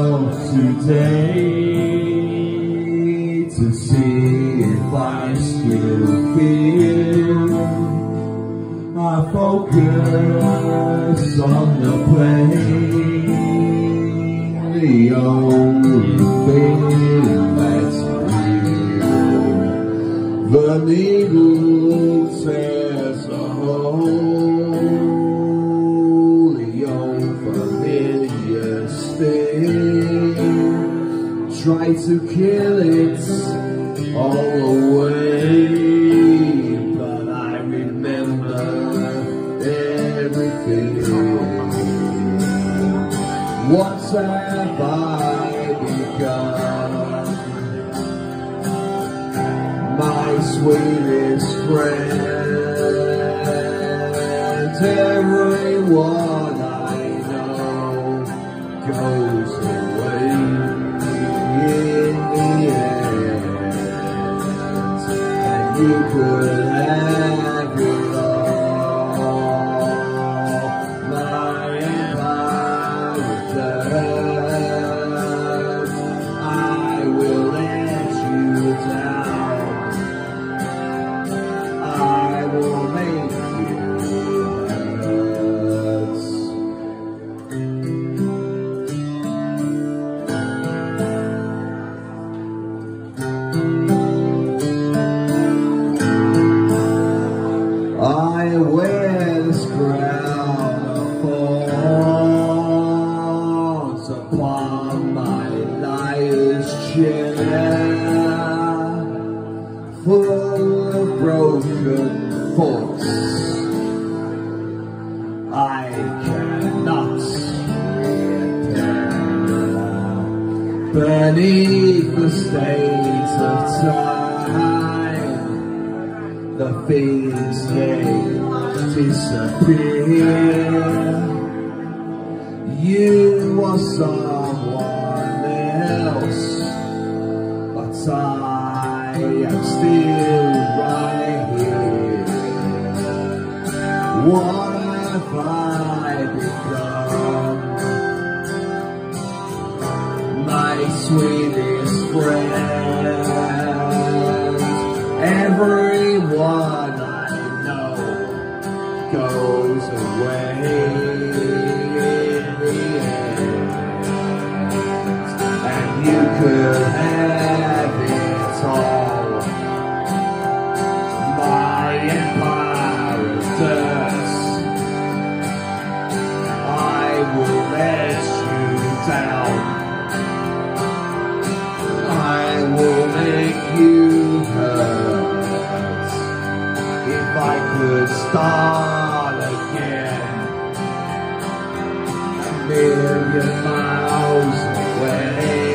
myself today to see if I still feel. I focus on the pain, the only thing that's real. The needle tears a hole, the unfamiliar sting. Try to kill it all away, but I remember everything. What have I become? My sweetest friend. Everyone I know goes away in the end, and you could have it all. My empire, I will let you down. I will make you hurt. I wear this crown of thorns upon my liar's chair, full of broken thoughts. I cannot repair. Beneath the stains of time, the things they disappear. You are someone else, but I am still right here. What have I become? My sweetest friend. Everyone I know goes away in the end, and you could have it all. My empire of dirt, I will let you down. I will make you hurt. If I could start again, 1,000,000 miles away.